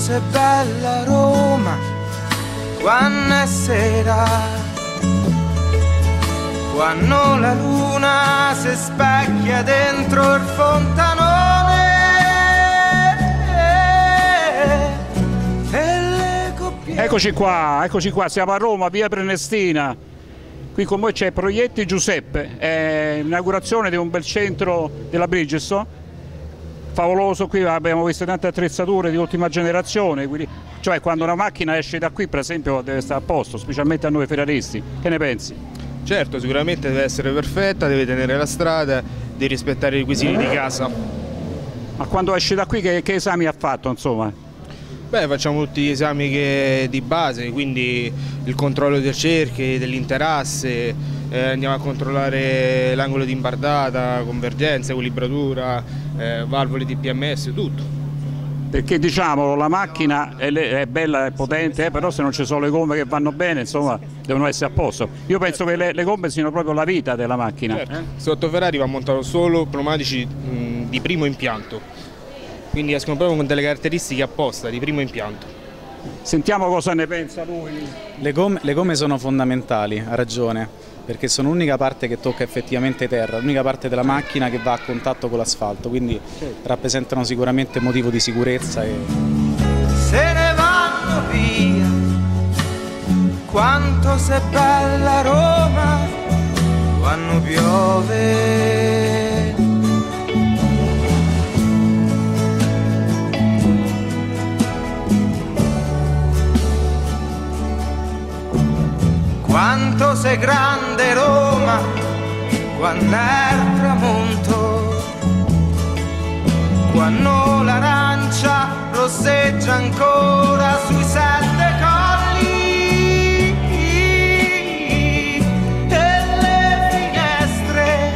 sei bella Roma, quando è sera, quando la luna si specchia dentro il fontanone e le coppie... Eccoci qua, siamo a Roma, via Prenestina. Qui con voi c'è Proietti Giuseppe, è l'inaugurazione di un bel centro della Bridgestone, favoloso. Qui abbiamo visto tante attrezzature di ultima generazione, quindi, cioè quando una macchina esce da qui per esempio deve stare a posto, specialmente a noi ferraristi. Che ne pensi? Certo, sicuramente deve essere perfetta, deve tenere la strada, deve rispettare i requisiti di casa. Ma quando esce da qui che esami ha fatto, insomma? Beh, facciamo tutti gli esami di base, quindi il controllo del cerchio, dell'interasse, andiamo a controllare l'angolo di imbardata, convergenza, equilibratura, valvole di PMS, tutto. Perché diciamo la macchina è bella, è potente, però se non ci sono le gomme che vanno bene, insomma, devono essere a posto. Io penso che le gomme siano proprio la vita della macchina. Certo. Sotto Ferrari va montato solo pneumatici di primo impianto. Quindi escono proprio con delle caratteristiche apposta, di primo impianto. Sentiamo cosa ne pensa lui. Le gomme sono fondamentali, ha ragione, perché sono l'unica parte che tocca effettivamente terra, l'unica parte della macchina che va a contatto con l'asfalto, quindi rappresentano sicuramente motivo di sicurezza. Se ne vanno via, quanto sei bella Roma, quando piove. Quanto sei grande Roma, quando è il tramonto, quando l'arancia rosseggia ancora sui 7 colli e le finestre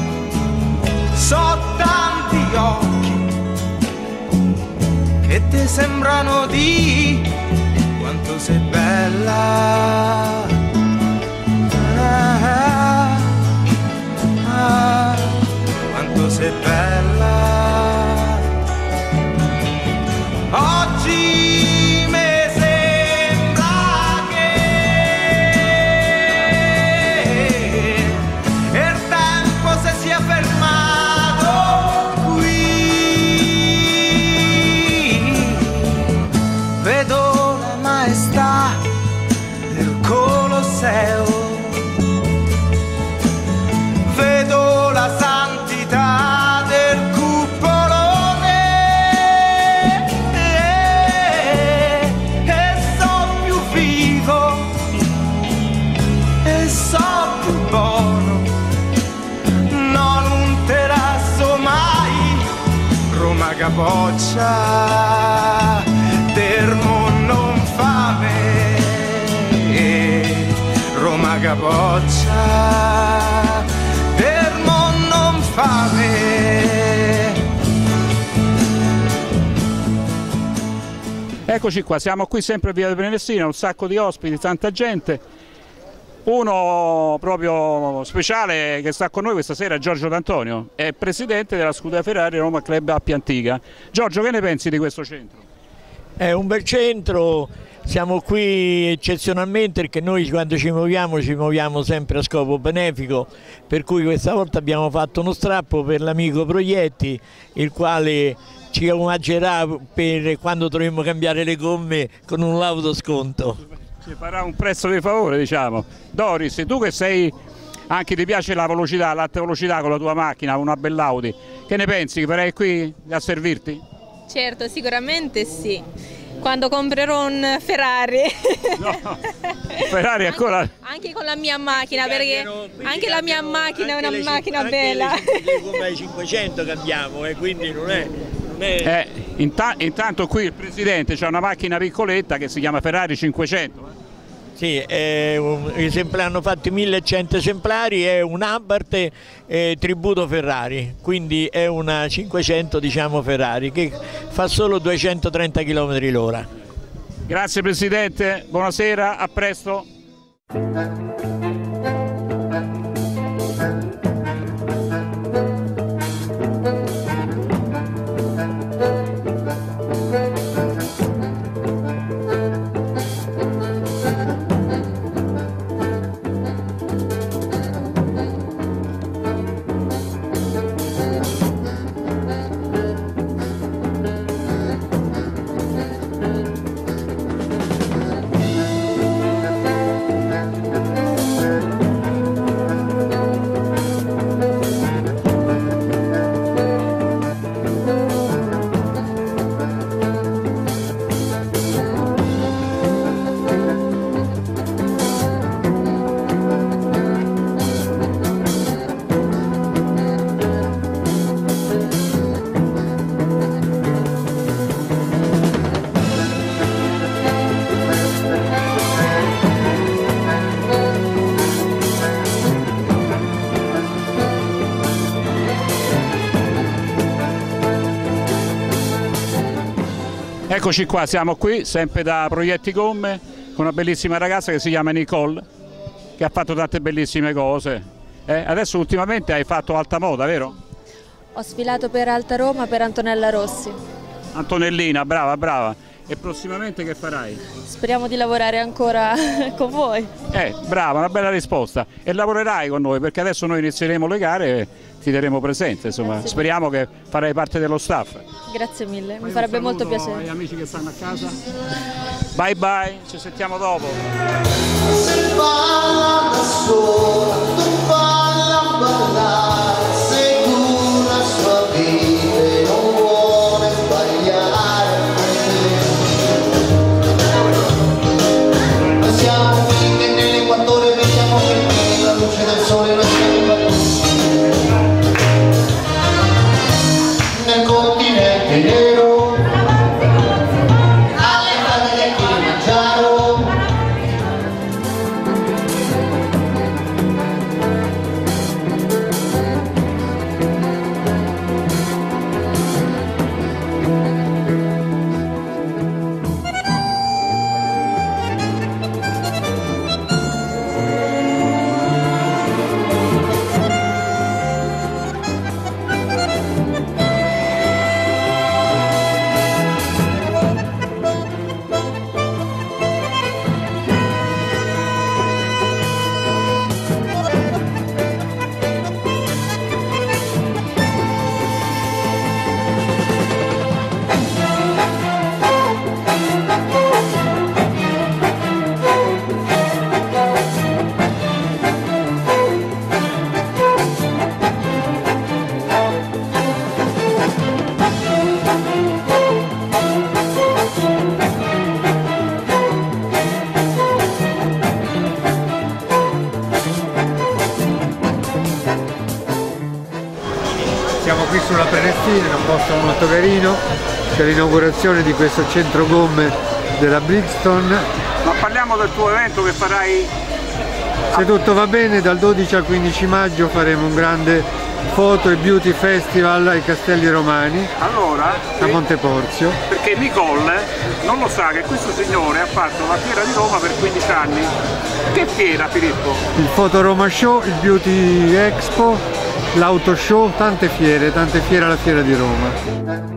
so tanti occhi che ti sembrano di quanto sei bella. Quanto sei bella. Oggi mi sembra che il tempo si sia fermato qui. Vedo la maestà del Colosseo, vedo la santità del cupolone e so più vivo e so più buono, non terrasso mai Roma capoccia termo non fame, Roma capoccia Eccoci qua, siamo qui sempre a via Prenestina, un sacco di ospiti, tanta gente. Uno proprio speciale che sta con noi questa sera è Giorgio D'Antonio, è presidente della Scuderia Ferrari Roma Club Appia Antica. Giorgio, che ne pensi di questo centro? È un bel centro, siamo qui eccezionalmente perché noi quando ci muoviamo sempre a scopo benefico, per cui questa volta abbiamo fatto uno strappo per l'amico Proietti, il quale ci omaggerà per quando dovremo cambiare le gomme con un lauto sconto. Ci farà un prezzo di favore, diciamo. Doris, tu che sei, anche ti piace la velocità, l'alta velocità con la tua macchina, una bella Audi, che ne pensi? Verrai qui a servirti? Certo, sicuramente sì. Quando comprerò un Ferrari. No, Ferrari ancora... Anche con la mia macchina, perché anche la mia macchina è una macchina bella. Le gomme ai 500 cambiamo, quindi non è... Intanto qui il presidente c'ha una macchina piccoletta che si chiama Ferrari 500. Sì, hanno fatto 1100 esemplari, è un Abarth tributo Ferrari, quindi è una 500 diciamo Ferrari che fa solo 230 km/h. Grazie Presidente, buonasera, a presto. Eccoci qua, siamo qui sempre da Proietti Gomme con una bellissima ragazza che si chiama Nicole, che ha fatto tante bellissime cose. Adesso ultimamente hai fatto alta moda, vero? Ho sfilato per Alta Roma per Antonella Rossi. Antonellina, brava, brava. E prossimamente che farai? Speriamo di lavorare ancora con voi. Brava, una bella risposta. E lavorerai con noi, perché adesso noi inizieremo le gare e ti terremo presente, insomma. Speriamo che farai parte dello staff. Grazie mille, mi farebbe molto piacere. Agli amici che stanno a casa. Bye bye, ci sentiamo dopo. Se balla da sola, tu balla, balla, segura la sua vita e non vuole sbagliare. Noi siamo qui che nell'equatore vediamo che qui la luce del sole non nel continente nero, alle strade del Kilimangiaro. Siamo qui sulla Prenestina, in un posto molto carino, c'è l'inaugurazione di questo centro gomme della Bridgestone. Ma parliamo del tuo evento che farai. Se tutto va bene, dal 12 al 15 maggio faremo un grande foto e beauty festival ai Castelli Romani, Allora, a Monteporzio. perché Nicole non lo sa che questo signore ha fatto la fiera di Roma per 15 anni. Che fiera, Filippo? Il Foto Roma Show, il Beauty Expo, l'Auto Show, tante fiere alla Fiera di Roma.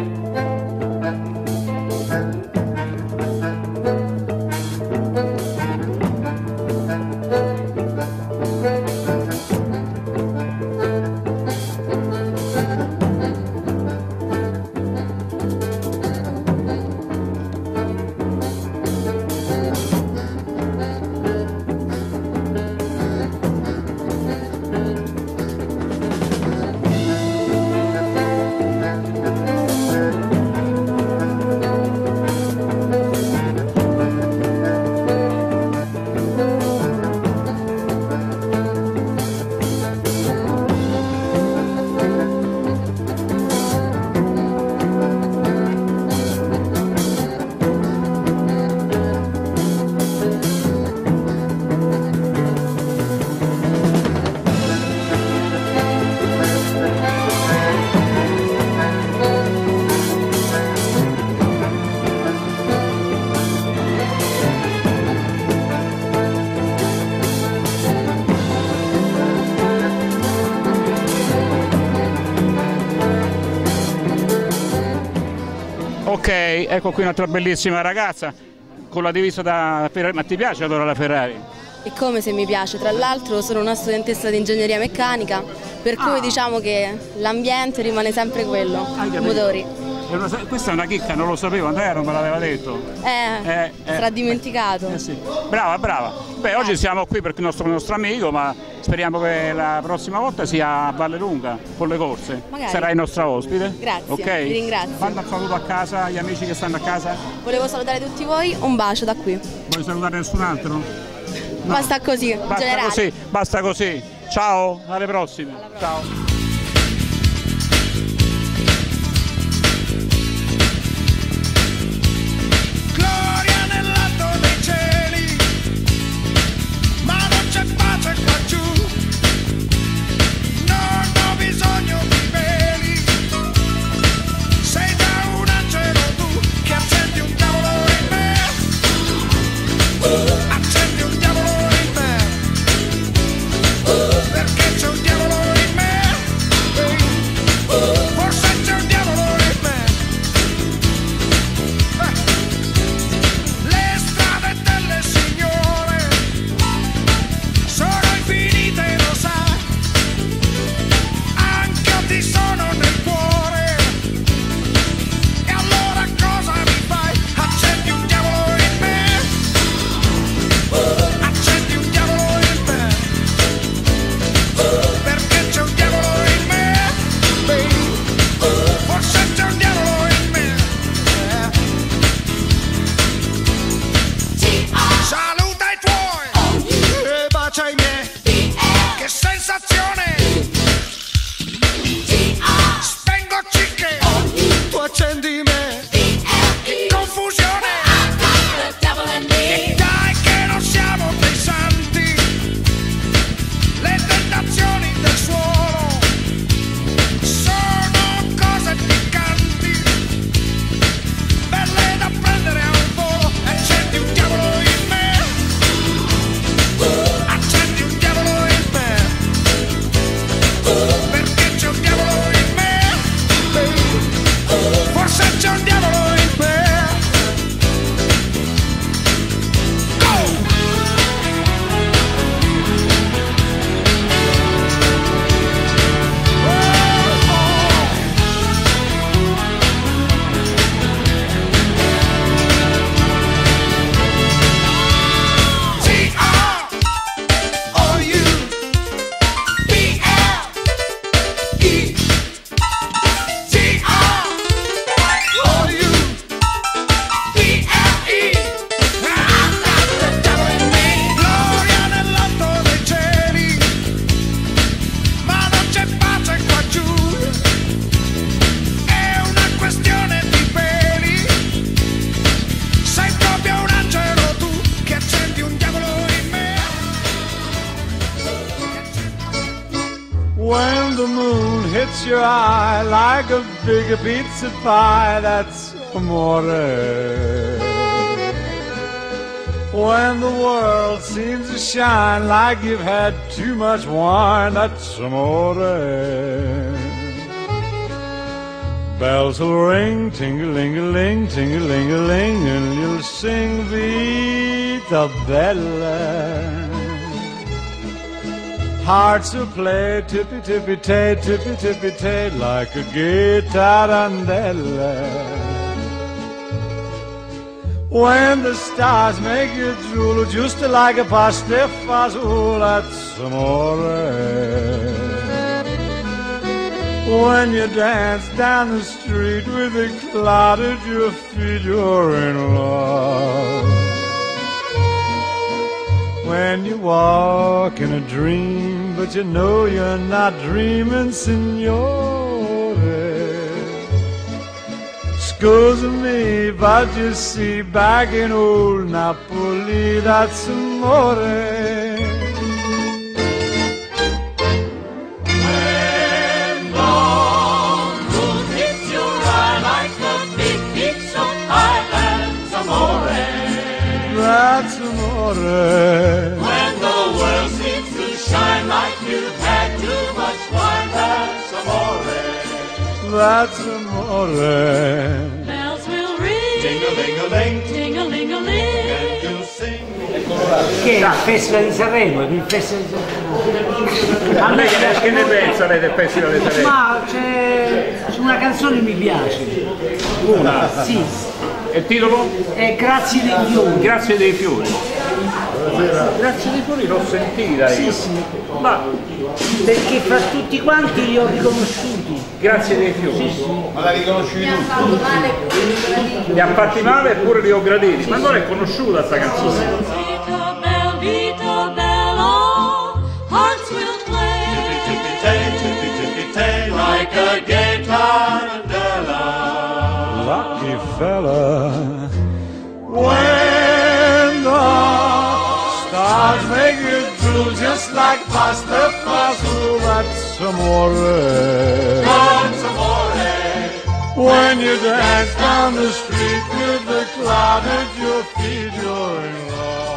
Ok, ecco qui un'altra bellissima ragazza con la divisa da Ferrari. Ma ti piace allora la Ferrari? E come se mi piace, tra l'altro sono una studentessa di ingegneria meccanica, per cui diciamo che l'ambiente rimane sempre quello, i motori. Questa è una chicca, non lo sapevo, Andrea non me l'aveva detto. Sarà dimenticato. Sì. Brava, brava. Beh, oggi siamo qui perché il nostro amico, ma speriamo che la prossima volta sia a Vallelunga con le corse. Magari. Sarai nostra ospite. Grazie, ok? vi ringrazio. Manda un saluto a casa, agli amici che stanno a casa. Volevo salutare tutti voi, un bacio da qui. Vuoi salutare nessun altro? No. Basta così, Basta generale. così, basta così. Ciao, alle prossime. Ciao. Gloria nell'alto dei cieli, ma non c'è pace qua giù. Non ho bisogno di veli, sei già un angelo tu che c'è un diavolo in me. When the moon hits your eye like a big pizza pie, that's amore. When the world seems to shine like you've had too much wine, that's amore. Bells will ring, ting-a-ling-a-ling, ting-a-ling-a-ling, and you'll sing Vita Bella. Hearts will play tippy-tippy-tay, tippy-tippy-tay, like a gay tarantella. When the stars make you drool, just like a pasta fazool, that's amore. When you dance down the street with a cloud at your feet, you're in love. When you walk in a dream, but you know you're not dreaming, signore. Scusa me, but you see, back in old Napoli, that's amore. That's amore. When the world seems to shine like you've had too much wine, that's amore. That's amore. Bells will ring, ting-a-ling-a-ling, ting-a-ling-a-ling, and you'll sing. Che è il Festival di Sanremo? Il Festival di Sanremo. A me che ne pensa lei del Festival di Sanremo? Ma c'è una canzone che mi piace. Una? Sì. E il titolo? È Grazie dei fiori. Grazie dei fiori. Grazie dei fiori l'ho sentita io. Sì, sì. Ma perché fra tutti quanti li ho riconosciuti. Grazie dei fiori. Sì, sì. Ma la riconosci tu? Mi ha fatti male eppure li ho graditi. Ma non è conosciuta sta canzone. Vita bella, vita bella, hearts will play. Tippy-tippy-tay, like a gay tarantella. Lucky fella. When the stars make you drool just like pasta fazool, that's amore. That's amore. When you dance down the street with the cloud at your feet, you're in love.